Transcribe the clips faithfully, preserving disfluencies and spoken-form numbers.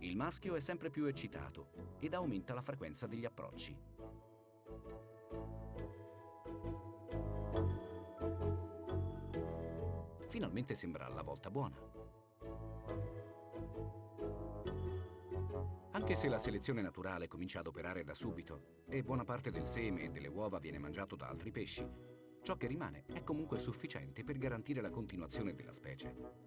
Il maschio è sempre più eccitato ed aumenta la frequenza degli approcci. Finalmente sembra la volta buona. Anche se la selezione naturale comincia ad operare da subito e buona parte del seme e delle uova viene mangiato da altri pesci, ciò che rimane è comunque sufficiente per garantire la continuazione della specie.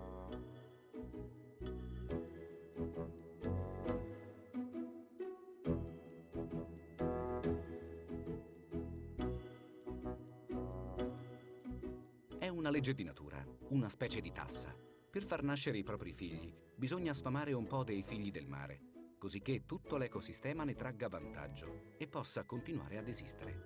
È una legge di natura, una specie di tassa. Per far nascere i propri figli bisogna sfamare un po' dei figli del mare, cosicché tutto l'ecosistema ne tragga vantaggio e possa continuare ad esistere.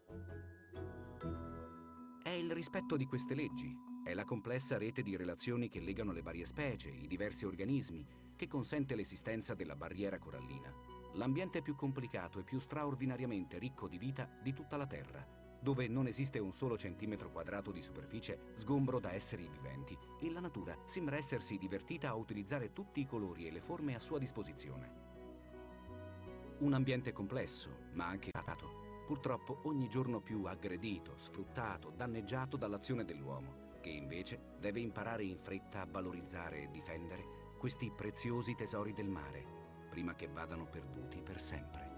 È il rispetto di queste leggi, è la complessa rete di relazioni che legano le varie specie, i diversi organismi, che consente l'esistenza della barriera corallina, l'ambiente più complicato e più straordinariamente ricco di vita di tutta la Terra, dove non esiste un solo centimetro quadrato di superficie sgombro da esseri viventi e la natura sembra essersi divertita a utilizzare tutti i colori e le forme a sua disposizione. Un ambiente complesso, ma anche arato, purtroppo ogni giorno più aggredito, sfruttato, danneggiato dall'azione dell'uomo, che invece deve imparare in fretta a valorizzare e difendere questi preziosi tesori del mare, prima che vadano perduti per sempre.